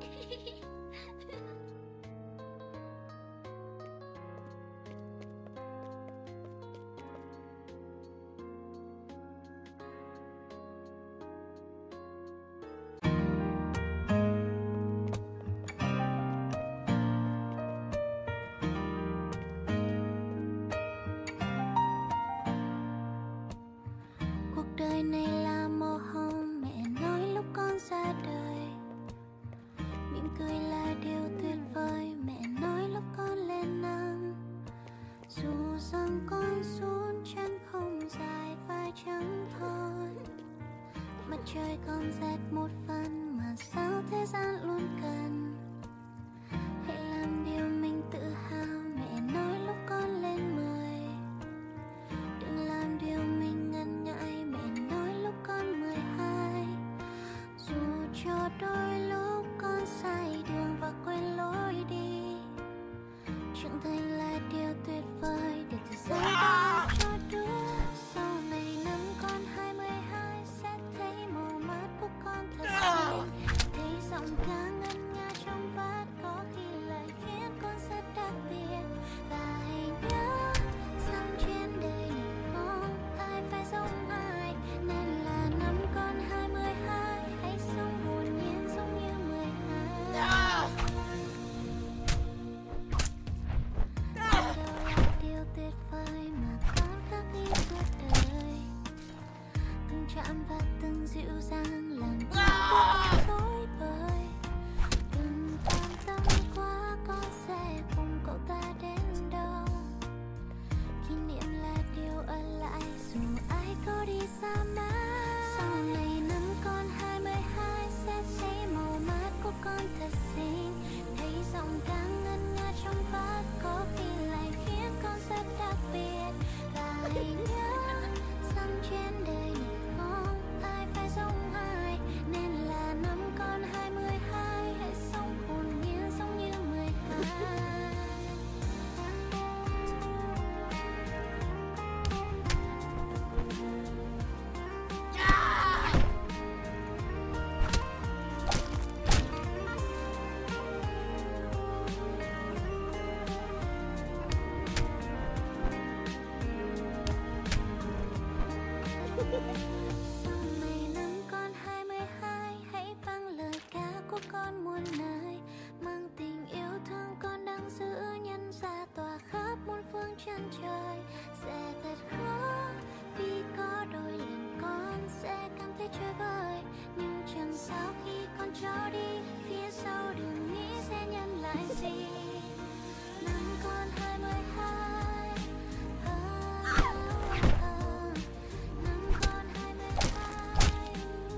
Cuộc đời này là màu hồng, mẹ nói lúc con ra đời. Mỉm cười là điều tuyệt vời, mẹ nói lúc con lên năm. Dù rằng con run chân không dài vai trắng thon, mặt trời còn rét một phần mà sao thế gian luôn cần. Hãy làm điều mình tự hào, mẹ nói lúc con lên 10. Đừng làm điều mình ngần ngại, mẹ nói lúc con 12. Dù cho đôi lúc con sai đường và quên lối đi, trưởng thành là điều tuyệt vời để từ giờ đó cho đứa. Sau này năm con 22 sẽ thấy màu mắt của con thật xinh, thấy giọng ca ngân nga trong vắt, có khi lời khiến con rất đặc biệt. Và hãy nhớ rằng trên đời này không ai phải giống ai, nên là năm con 22 hãy sống hồn nhiên giống như 12. Đâu là điều tuyệt vời mà con khắc ghi suốt đời, từng chạm và từng dịu dàng làm con dối bời. Đừng quan tâm quá, con sẽ cùng cậu ta đến đâu. Kỷ niệm là điều ở lại dù ai có đi xa mãi. Sau này năm con 22 sẽ thấy màu mắt của con thật xinh, thấy giọng ca ngân nga trong vắt, có khi lại khiến con rất đặc biệt. Và hãy nhớ rằng trên đời này không ai phải giống ai, nên là năm con 22 hãy sống hồn nhiên giống như 12. Sau này năm con 22 hãy vang lời ca của con muôn nơi, mang tình yêu thương con đang giữ nhân ra tỏa khắp muôn phương chân trời. Sẽ thật khó vì có đôi lần con sẽ cảm thấy chơi vơi, nhưng chẳng sao khi con cho đi, phía sau đừng nghĩ sẽ nhận lại gì. Năm con 22 năm con 22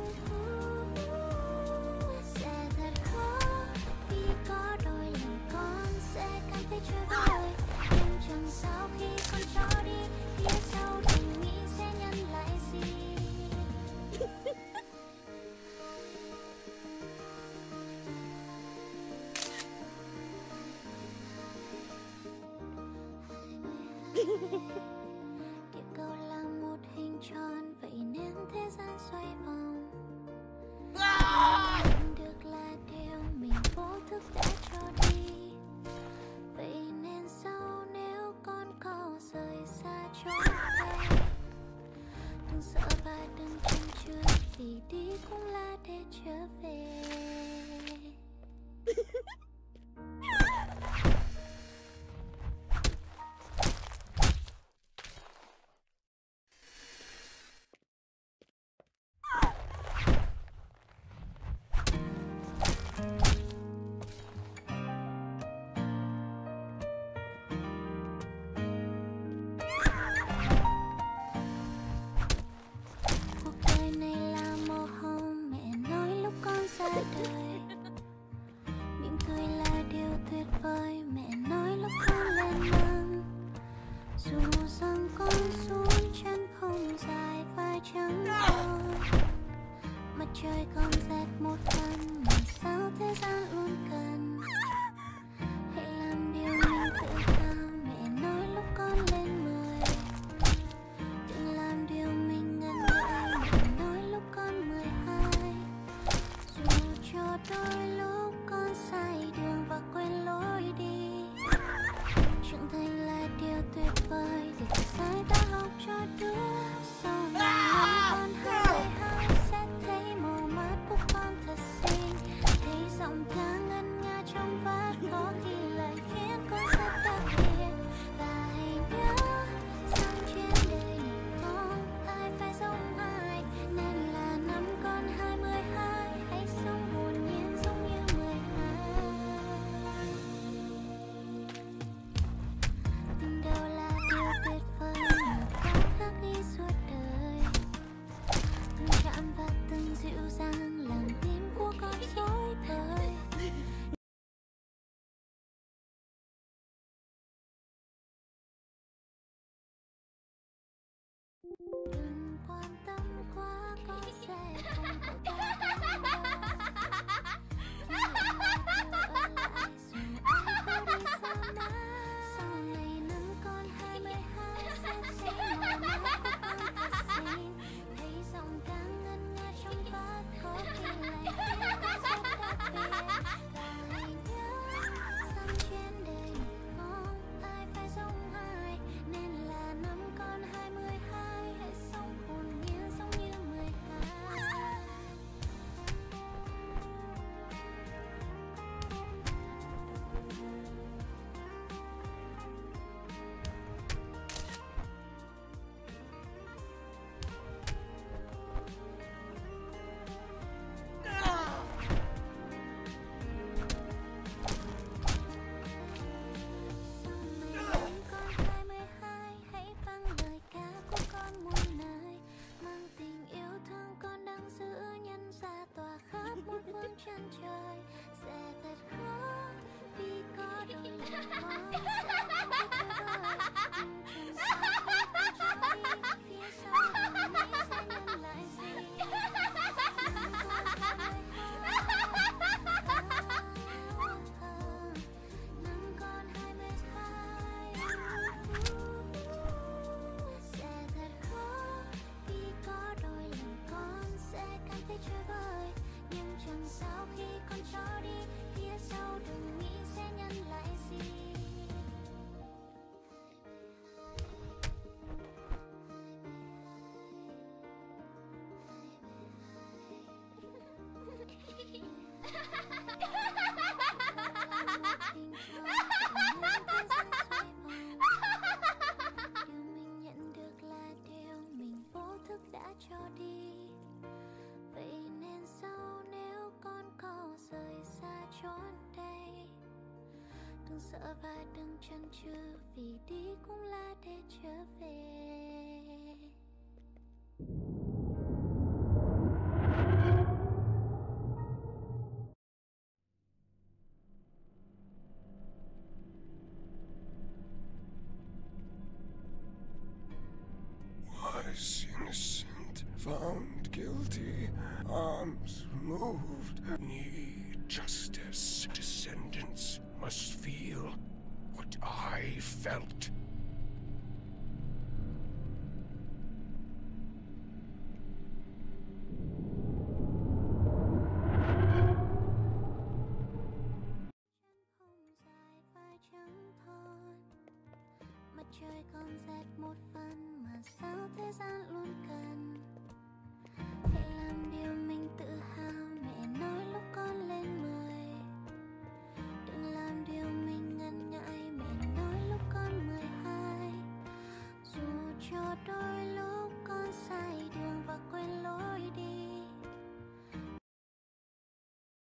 sẽ thật khó vì có đôi lần con sẽ cảm thấy chơi vơi, nhưng chẳng sao khi con cho đi, phía sau đừng nghĩ sẽ nhận lại gì. Địa cầu là một hình tròn, vậy nên thế gian xoay vòng. Nhận được là điều mình vô thức đã cho đi, vậy nên sau nếu con có rời xa chốn đây, đừng sợ và đừng chần chừ, vì đi cũng là để trở về. Cuộc đời này là màu hồng, mẹ nói lúc con ra Đừng quan tâm quá có sẽ không có ta đâu. Chỉ là điều ở lại dù ai có đi xa má. Sau này năm con 22 sẽ thấy màu máu của con thật xinh. Thấy giọng ca ngân nga trong bát có khi lại thấy con rất đặc biệt. Và hãy nhớ rằng trên đời này không ai phải giống ai, nên là năm con 22 hãy sống hồn nhiên giống như 12. Sau này năm con 22 hãy vang lời ca của con muôn nơi, mang tình yêu thương con đang giữ nhân ra tỏa khắp muôn phương chân trời. Sẽ thật khó vì có đôi lần con sẽ không biết vơi, nhưng chẳng sao khi con trôi đi phía sau đừng nghĩ sẽ nhận lại gì. Năm con 22 năm con 22 sẽ thật khó vì có đôi lần con sẽ cảm thấy chơi vơi, nhưng chẳng sao khi con trôi đi phía sau đừng nghĩ sẽ nhận lại gì. Điều mình nhận được là điều mình vô thức đã cho đi. Vậy nên sau nếu con có rời xa chốn đây, đừng sợ và đừng chần chừ, vì đi cũng là để trở về. Was innocent, found guilty, arms removed. Need justice. Descendants must feel what I felt. Không dài và chẳng thon, mặt trời còn rét một phần mà sao thế gian luôn